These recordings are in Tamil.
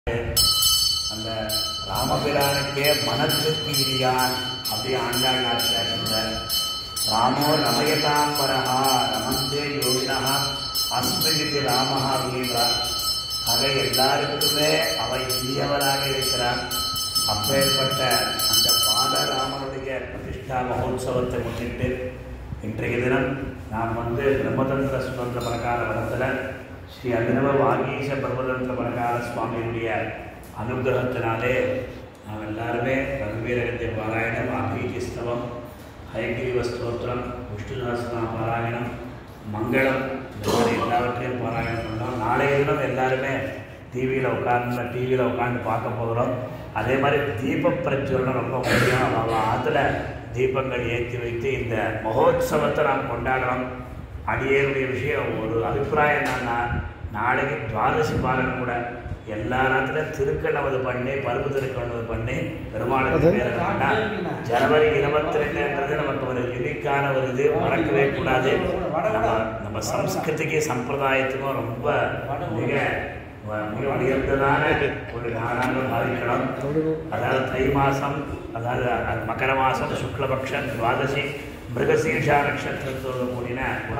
அந்த ராமபிரானுக்கே மனத்துக்கு இரியான் அப்படி ஆண்டாள் நாச்சியார் சொல்றார். ராமோ ரமயதாம்பரஹா ரமந்தே யோகினஹா அஸ்மிதிக்கு ராமஹா அப்படின்றார். ஆக எல்லாருக்குமே அவன் இந்தியவராக இருக்கிறான். அப்பேற்பட்ட அந்த பாலராமனுடைய பிரதிஷ்டா மகோத்சவத்தை முன்னிட்டு இன்றைய தினம் நாம் பிரம்மதந்திர சுதந்திர பிரகார மடத்தில் ஸ்ரீ அபிநவ வாகீச பிரம்மதந்திர பிரகார சுவாமியுடைய அனுகிரகத்தினாலே நாம் எல்லாருமே ரகுவீரகத்தை பாராயணம், அபீதிஸ்தவம், ஹயகிரீவ ஸ்தோத்திரம், விஷ்ணு சஹஸ்ரநாம பாராயணம், மங்களம், இந்த மாதிரி எல்லாவற்றையும் பாராயணம் பண்ணோம். நாளைய தினம் எல்லாருமே டிவியில் உட்காந்து பார்க்க போகிறோம். அதே மாதிரி தீப பிரச்சுரணம் ரொம்ப முக்கியம். அதில் தீபங்கள் ஏற்றி வைத்து இந்த மகோத்சவத்தை நாம் கொண்டாடுறோம். அடியேனுடைய விஷயம் ஒரு அபிப்பிராயம் என்னன்னா, நாளைக்கு துவாதசி பாலன் கூட எல்லா நேரத்திலும் திருக்கண்ணவது பண்ணி பருப்பு திருக்கண்ணது பண்ணி பெருமாளுக்கு பேர் ஜனவரி 22 நமக்கு ஒரு யுனிக்கான ஒரு இது மறக்கவே கூடாது. நம்ம சம்ஸ்கிருதிக்கு சம்பிரதாயத்துக்கும் ரொம்ப மிக உயர்ந்ததான ஒரு நாளாக பாதிக்கணும். அதாவது தை மாதம், அதாவது மகர மாதம் சுக்லபக்ஷ துவாதசி மிருகசீர்ஷா நட்சத்திரத்தோடு கூடின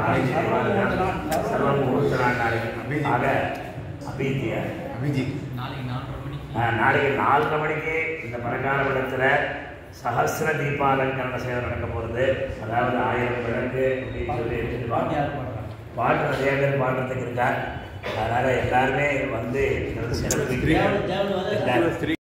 சர்வ முகூர்த்த நாள். ஆக நாளைக்கு 4:30 மணிக்கு இந்த பிரகாரபடத்தில் சஹஸ்ர தீபாலங்கரண சேவை நடக்க போகிறது. அதாவது 1000 விளக்கு அப்படின்னு சொல்லி பாட்டு நிறைய பேர் பாடுறதுக்கு இருக்கார். அதனால் எல்லாருமே சிறப்பு